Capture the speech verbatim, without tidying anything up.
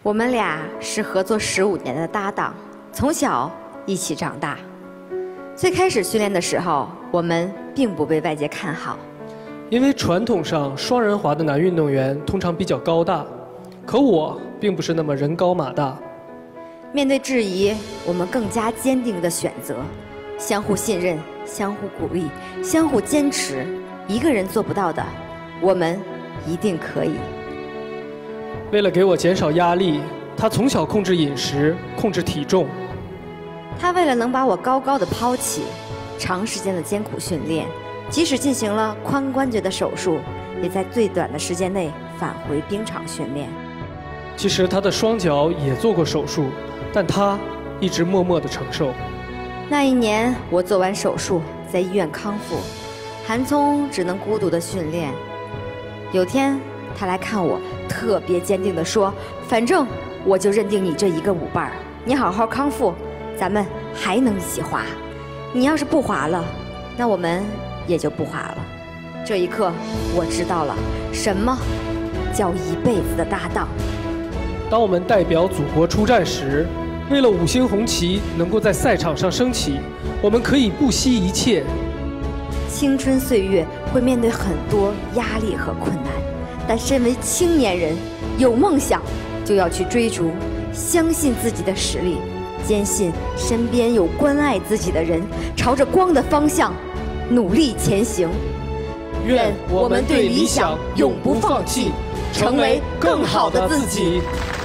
我们俩是合作十五年的搭档，从小一起长大。最开始训练的时候，我们并不被外界看好， 因为传统上双人滑的男运动员通常比较高大，可我并不是那么人高马大。 面对质疑，我们更加坚定地选择，相互信任，相互鼓励，相互坚持。一个人做不到的，我们一定可以。 为了给我减少压力，他从小控制饮食，控制体重。 他为了能把我高高的抛起，长时间的艰苦训练，即使进行了髋关节的手术，也在最短的时间内返回冰场训练。 其实他的双脚也做过手术，但他一直默默地承受。 那一年我做完手术，在医院康复，韩聪只能孤独地训练。有天他来看我，特别坚定地说：“反正我就认定你这一个舞伴儿，你好好康复，咱们还能一起滑。你要是不滑了，那我们也就不滑了。”这一刻，我知道了什么叫一辈子的搭档。 当我们代表祖国出战时，为了五星红旗能够在赛场上升起，我们可以不惜一切。 青春岁月会面对很多压力和困难，但身为青年人，有梦想就要去追逐，相信自己的实力，坚信身边有关爱自己的人，朝着光的方向努力前行。 愿我们对理想永不放弃，成为更好的自己。